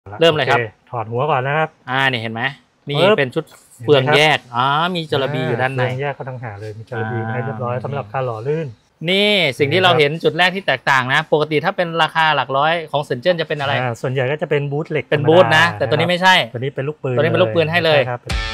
เริ่มเลยครับถอดหัวก่อนนะครับเนี่ยเห็นไหมนี่เป็นชุดเฟืองแยกมีจระบีอยู่ด้านในแยกก็ต่างหากเลยมีจระบีให้เรียบร้อยสำหรับการหล่อลื่นนี่สิ่งที่เราเห็นจุดแรกที่แตกต่างนะปกติถ้าเป็นราคาหลักร้อยของเซนเจิ้นจะเป็นอะไรส่วนใหญ่ก็จะเป็นบูทเหล็กเป็นบูทนะแต่ตัวนี้ไม่ใช่ตัวนี้เป็นลูกปืนตัวนี้เป็นลูกปืนให้เลย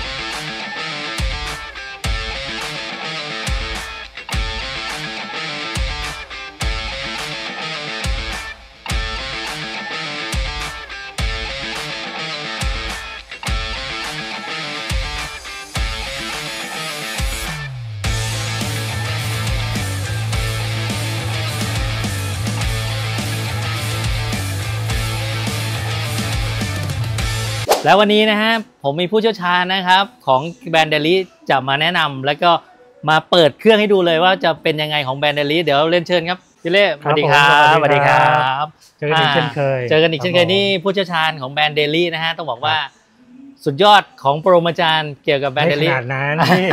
แล้ววันนี้นะฮะผมมีผู้เชี่ยวชาญนะครับของแบรนด์เดลี่จะมาแนะนำแล้วก็มาเปิดเครื่องให้ดูเลยว่าจะเป็นยังไงของแบรนด์เดลี่เดี๋ยวเล่นเชิญครับพี่เล่สวัสดีครับสวัสดีครับเจอกันอีกเช่นเคยนี่ผู้เชี่ยวชาญของแบรนด์เดลี่นะฮะต้องบอกว่าสุดยอดของปรมาจารย์เกี่ยวกับแบรนด์เดลี่ขนาดนั้น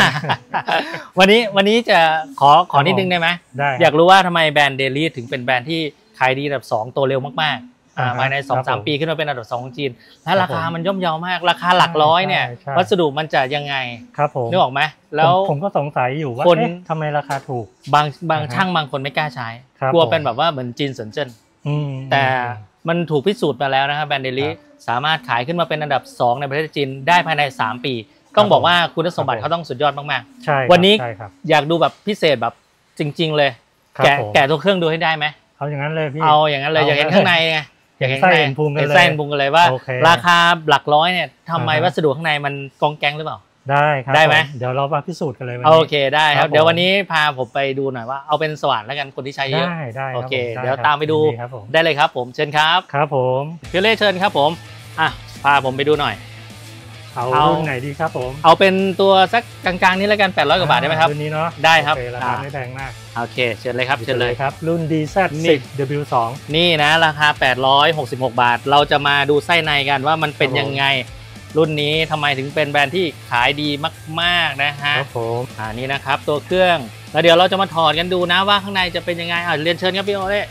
วันนี้จะขอนิดนึงได้ไหมอยากรู้ว่าทำไมแบรนด์เดลี่ถึงเป็นแบรนด์ที่ขายดีอันดับ2โตเร็วมากภายใน 2-3 ปีขึ้นมาเป็นอันดับ2ของจีนและราคามันย่อมเยาวมากราคาหลักร้อยเนี่ยวัสดุมันจะยังไงครับผมนึกออกไหมแล้วผมก็สงสัยอยู่ว่าทำไมราคาถูกบางช่างบางคนไม่กล้าใช้กลัวเป็นแบบว่าเหมือนจีนเซินเจิ้นแต่มันถูกพิสูจน์มาแล้วนะครับแบรนด์เดลี่สามารถขายขึ้นมาเป็นอันดับ2ในประเทศจีนได้ภายใน3 ปีต้องบอกว่าคุณสมบัติเขาต้องสุดยอดมากๆวันนี้อยากดูแบบพิเศษแบบจริงๆเลยแกะตัวเครื่องดูให้ได้ไหมเอาอย่างนั้นเลยพี่เอาอย่างนั้นเลยอยากเห็นข้างในไงอยากเห็นไส้เห็นพุงกันเลยว่าราคาหลักร้อยเนี่ยทำไมวัสดุข้างในมันกองแกงหรือเปล่าได้ครับได้ไหมเดี๋ยวเรามาพิสูจน์กันเลยโอเคได้ครับเดี๋ยววันนี้พาผมไปดูหน่อยว่าเอาเป็นสว่านแล้วกันคนที่ใช้เยอะได้โอเคเดี๋ยวตามไปดูได้เลยครับผมเชิญครับครับผมพี่เล่เชิญครับผมพาผมไปดูหน่อยเอารุ่นไหนดีครับผมเอาเป็นตัวสักกลางๆนี้แล้วกัน800 กว่าบาทได้ไหมครับรุ่นนี้เนาะได้ครับราคาไม่แพงมากโอเคเชิญเลยครับเชิญเลยครับรุ่น DZ10W2 นี่นะราคา866 บาทเราจะมาดูไส้ในกันว่ามันเป็นยังไงรุ่นนี้ทำไมถึงเป็นแบรนด์ที่ขายดีมากๆนะฮะครับผมนี่นะครับตัวเครื่องแล้วเดี๋ยวเราจะมาถอดกันดูนะว่าข้างในจะเป็นยังไงเรียนเชิญครับพี่โอเล่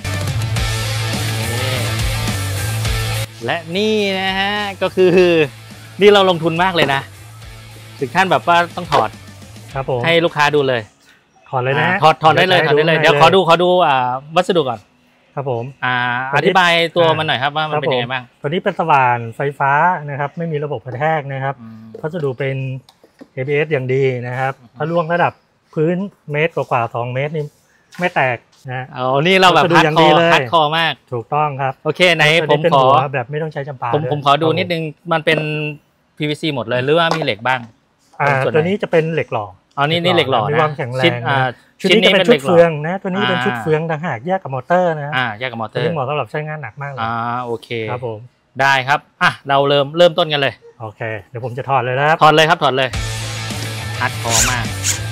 และนี่นะฮะก็คือนี่เราลงทุนมากเลยนะถึงขั้นแบบว่าต้องถอดครับผมให้ลูกค้าดูเลยถอดเลยนะถอดได้เลยเดี๋ยวขอดูวัสดุก่อนครับผมอธิบายตัวมันหน่อยครับว่ามันเป็นยังไงบ้างตัวนี้เป็นสว่านไฟฟ้านะครับไม่มีระบบกระแทกนะครับวัสดุเป็น ABS อย่างดีนะครับถ้าล่วงระดับพื้นเมตรกว่า2 เมตรนี่ไม่แตกนะนี่เราแบบพัดคอมากถูกต้องครับโอเคไหนผมขอแบบไม่ต้องใช้จำปาผมขอดูนิดนึงมันเป็น PVC หมดเลยหรือว่ามีเหล็กบ้างตัวนี้จะเป็นเหล็กหล่อนี่เหล็กหล่อมีความแข็งแรงชุดนี้เป็นชุดเฟืองนะตัวนี้เป็นชุดเฟืองต่างหากแยกกับมอเตอร์นะแยกกับมอเตอร์ที่เหมาะสำหรับใช้งานหนักมากเลยโอเคครับผมได้ครับเราเริ่มต้นกันเลยโอเคเดี๋ยวผมจะถอดเลยนะครับถอดเลยครับถอดเลยฮัดคอมาก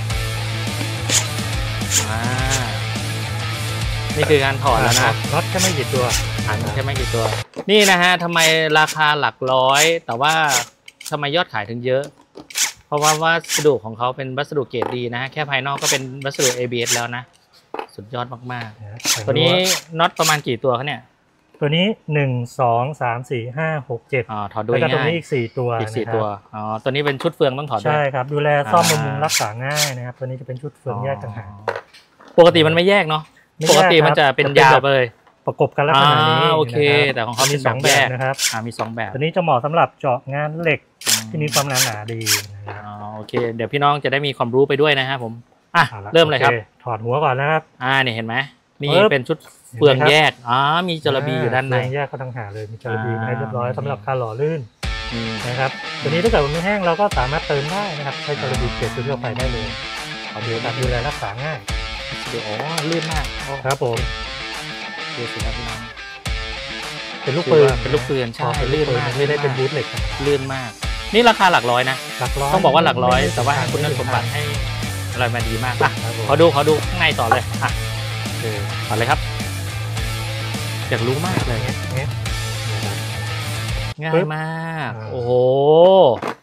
นี่คือการถอดแล้วนะน็อตแค่ไม่กี่ตัวแค่ไม่กี่ตัวนี่นะฮะทำไมราคาหลักร้อยแต่ว่าทำไมยอดขายถึงเยอะเพราะว่าวัสดุของเขาเป็นวัสดุเกรดดีนะแค่ภายนอกก็เป็นวัสดุ ABS แล้วนะสุดยอดมากๆตัวนี้น็อตประมาณกี่ตัวคะเนี่ยตัวนี้1 2 3 4 5 6 7 ถอดดูง่ายแล้วก็ตัวนี้อีก4ตัวตัวนี้เป็นชุดเฟืองต้องถอดด้วยใช่ครับดูแลซ่อมบำรุงรักษาง่ายนะครับตัวนี้จะเป็นชุดเฟืองแยกต่างหากปกติมันไม่แยกเนาะปกติมันจะเป็นยาวไปเลยประกบกันลักษณะนี้โอเคแต่ของเขามี2แบบนะครับมี2แบบตัวนี้จะเหมาะสำหรับเจาะงานเหล็กที่มีความหนาดีนะครับโอเคเดี๋ยวพี่น้องจะได้มีความรู้ไปด้วยนะครับผมเริ่มเลยครับถอดหัวก่อนนะครับนี่เห็นไหมนี่เป็นชุดเฟืองแยกมีจระบีอยู่ด้านในแยกก็ต่างหากเลยมีจระบีให้เรียบร้อยสำหรับการหล่อลื่นนะครับตัวนี้ถ้าเกิดมันไม่แห้งเราก็สามารถเติมได้นะครับใช้จระบีเกล็ดทั่วไปได้เลยดูแลรักษาง่ายลื่นมากครับผมดูสิครับพี่น้องเป็นลูกปืนใช่ลื่นมากไม่ได้เป็นบูทเหล็กลื่นมากนี่ราคาหลักร้อยนะต้องบอกว่าหลักร้อยแต่ว่าคุณสมบัติให้อะไรมาดีมากขอดูข้างในต่อเลยต่อเลยครับอยากรู้มากเลยง่ายมากโอ้โห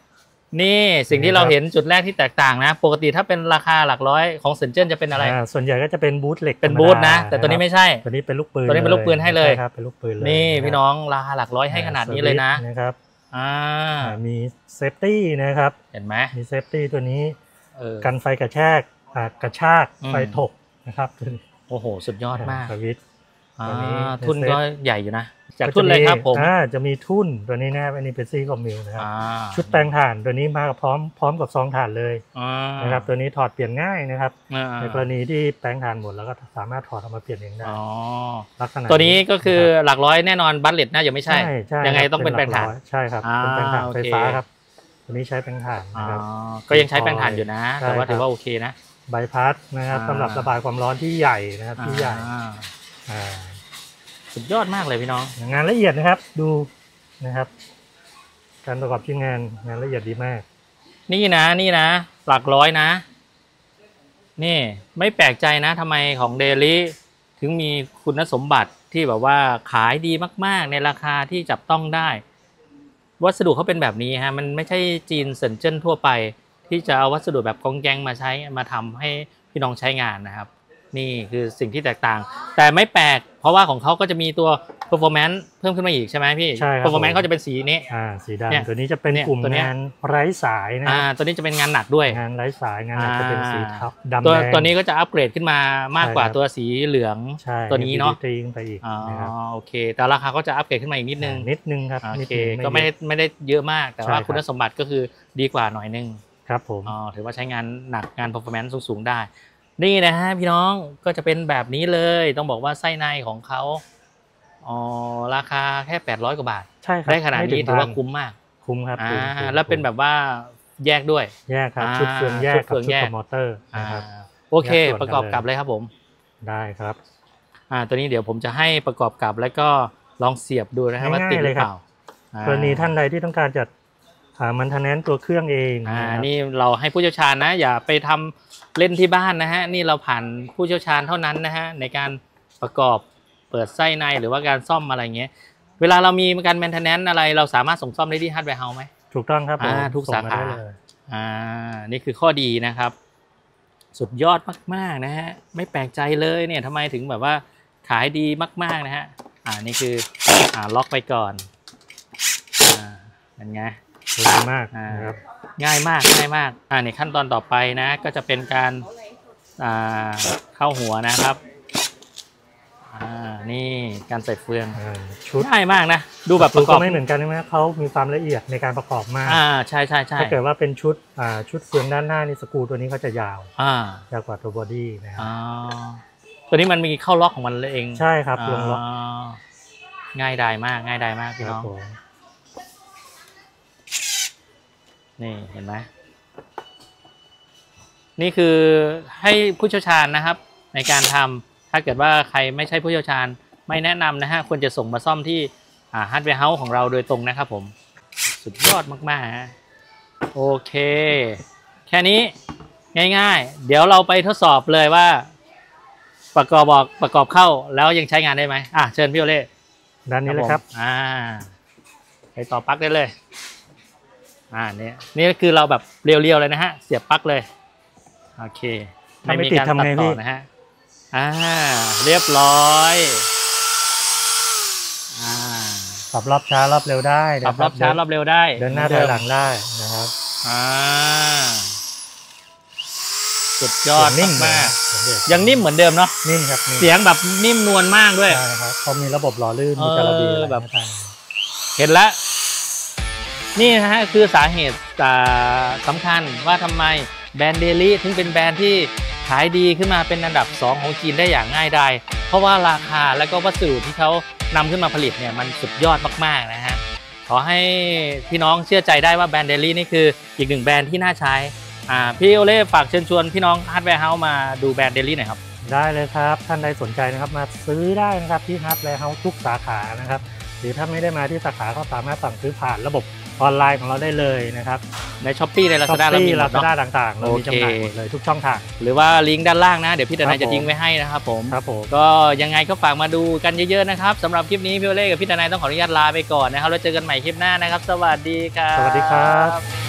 นี่สิ่งที่เราเห็นจุดแรกที่แตกต่างนะปกติถ้าเป็นราคาหลักร้อยของเซนเจิ้นจะเป็นอะไรส่วนใหญ่ก็จะเป็นบูทเหล็กเป็นบูทนะแต่ตัวนี้ไม่ใช่ตัวนี้เป็นลูกปืนตัวนี้เป็นลูกปืนให้เลยครับเป็นลูกปืนเลยนี่พี่น้องราคาหลักร้อยให้ขนาดนี้เลยนะนะครับมีเซฟตี้นะครับเห็นไหมมีเซฟตี้ตัวนี้กันไฟกระชากไฟถกนะครับโอ้โหสุดยอดมากสวิตช์ทุ่นก็ใหญ่อยู่นะจากทุ่นเลยครับผมจะมีทุ่นตัวนี้นะครับอันนี้เป็นซี่คอมมิวนะครับชุดแปลงถ่านตัวนี้มากับพร้อมกับซองถ่านเลยนะครับตัวนี้ถอดเปลี่ยนง่ายนะครับในกรณีที่แปลงถ่านหมดแล้วก็สามารถถอดออกมาเปลี่ยนเองได้ลักษณะตัวนี้ก็คือหลักร้อยแน่นอนบัลเลตน่าจะไม่ใช่ยังไงต้องเป็นแปลงถ่านใช่ครับเป็นแปลงถ่านไฟฟ้าครับตัวนี้ใช้แปลงถ่านนะครับก็ยังใช้แปลงถ่านอยู่นะแต่ว่าถือว่าโอเคนะใบพัดนะครับสำหรับระบายความร้อนที่ใหญ่นะครับที่ใหญ่สุดยอดมากเลยพี่น้องงานละเอียดนะครับดูนะครับการประกอบชิ้นงานละเอียดดีมากนี่นะหลักร้อยนะนี่ไม่แปลกใจนะทำไมของเดลี่ถึงมีคุณสมบัติที่แบบว่าขายดีมากๆในราคาที่จับต้องได้วัสดุเขาเป็นแบบนี้ฮะมันไม่ใช่จีนเซินเจิ้นทั่วไปที่จะเอาวัสดุแบบกองแกงมาใช้มาทำให้พี่น้องใช้งานนะครับนี่คือสิ่งที่แตกต่างแต่ไม่แปลกเพราะว่าของเขาก็จะมีตัว performance เพิ่มขึ้นมาอีกใช่ไหมพี่ใช่ครับ performance เขาจะเป็นสีนี้สีดำตัวนี้จะเป็นกลุ่มงานไร้สายนะตัวนี้จะเป็นงานหนักด้วยงานไร้สายงานหนักจะเป็นสีดำตัวนี้ก็จะอัปเกรดขึ้นมามากกว่าตัวสีเหลืองตัวนี้เนาะไปอีกโอเคแต่ราคาก็จะอัปเกรดขึ้นมาอีกนิดนึงครับโอเคก็ไม่ได้เยอะมากแต่ว่าคุณสมบัติก็คือดีกว่าหน่อยนึงครับผมถือว่าใช้งานหนักงาน performance สูงได้นี่นะฮะพี่น้องก็จะเป็นแบบนี้เลยต้องบอกว่าไส้ในของเขาราคาแค่800กว่าบาทใช่ครับได้ขนาดนี้ถือว่าคุ้มมากคุ้มครับแล้วเป็นแบบว่าแยกด้วยแยกครับชุดเฟืองแยกกับชุดมอเตอร์นะครับโอเคประกอบกับเลยครับผมได้ครับตัวนี้เดี๋ยวผมจะให้ประกอบกับแล้วก็ลองเสียบดูนะครับว่าติดหรือเปล่ากรณีท่านใดที่ต้องการจัดมันทะแนนตัวเครื่องเองนี่เราให้ผู้เชี่ยวชาญนะอย่าไปทำเล่นที่บ้านนะฮะนี่เราผ่านผู้เชี่ยวชาญเท่านั้นนะฮะในการประกอบเปิดไส้ในหรือว่าการซ่อมอะไรเงี้ยเวลาเรามีการแมนเทนแนนซ์อะไรเราสามารถส่งซ่อมได้ที่ฮาร์ดแวร์เฮาส์ไหมถูกต้องครับทุกสาขานี่คือข้อดีนะครับสุดยอดมากๆนะฮะไม่แปลกใจเลยเนี่ยทำไมถึงแบบว่าขายดีมากๆนะฮะนี่คือล็อกไปก่อนเป็นไงง่ายมากนะครับง่ายมากนี่ขั้นตอนต่อไปนะก็จะเป็นการเข้าหัวนะครับนี่การใส่เฟืองง่ายมากนะดูแบบประกอบไม่เหมือนกันใช่ไหมเขามีความละเอียดในการประกอบมากใช่ถ้าเกิดว่าเป็นชุดเฟืองด้านหน้านี่สกรูตัวนี้เขาจะยาวยาวกว่าตัวบอดี้นะครับตัวนี้มันมีเข้าล็อกของมันเองใช่ครับลงล็อกง่ายได้มากพี่น้องนี่เห็นไหมนี่คือให้ผู้เชี่ยวชาญนะครับในการทำถ้าเกิดว่าใครไม่ใช่ผู้เชี่ยวชาญไม่แนะนำนะฮะควรจะส่งมาซ่อมที่ฮาร์ดแวร์เฮาส์ของเราโดยตรงนะครับผมสุดยอดมากๆโอเคแค่นี้ง่ายๆเดี๋ยวเราไปทดสอบเลยว่าประกอบเข้าแล้วยังใช้งานได้ไหมเชิญพี่โอเล่ด้านนี้เลยครับไปต่อปลั๊กได้เลยนี่คือเราแบบเรียวๆเลยนะฮะเสียบปลั๊กเลยโอเคไม่มีการตัดต่อนะฮะเรียบร้อยปรับรอบช้ารอบเร็วได้ปรับรอบช้ารอบเร็วได้เดินหน้าถอยหลังได้นะครับสุดยอดมากยังนิ่มเหมือนเดิมเนาะนิ่มครับเสียงแบบนิ่มนวลมากด้วยใช่ครับเขามีระบบหล่อลื่นมีกระบี่แบบเห็นแล้วนี่นะฮะคือสาเหตุสำคัญว่าทำไมแบรนด์เดลี่ถึงเป็นแบรนด์ที่ขายดีขึ้นมาเป็นอันดับ2ของจีนได้อย่างง่ายดายเพราะว่าราคาและก็วัสดุที่เขานำขึ้นมาผลิตเนี่ยมันสุดยอดมากๆนะฮะขอให้พี่น้องเชื่อใจได้ว่าแบรนด์เดลี่นี่คืออีกหนึ่งแบรนด์ที่น่าใช้พี่โอเล่ฝากเชิญชวนพี่น้องฮาร์ดแวร์เฮาส์มาดูแบรนด์เดลี่หน่อยครับได้เลยครับท่านใดสนใจนะครับมาซื้อได้นะครับที่ฮาร์ดแวร์เฮาส์ทุกสาขานะครับหรือถ้าไม่ได้มาที่สาขาก็สามารถสั่งซื้อผ่านระบบออนไลน์ของเราได้เลยนะครับใน Shopee ใน Lazada เรามี Lazada ต่างๆเรามีจำหน่ายหมดเลยทุกช่องทางหรือว่าลิงก์ด้านล่างนะเดี๋ยวพี่ดนายจะทิ้งไว้ให้นะครับผมก็ยังไงก็ฝากมาดูกันเยอะๆนะครับสำหรับคลิปนี้พี่โอเล่กับพี่ดนายต้องขออนุญาตลาไปก่อนนะครับแล้วเจอกันใหม่คลิปหน้านะครับสวัสดีครับสวัสดีครับ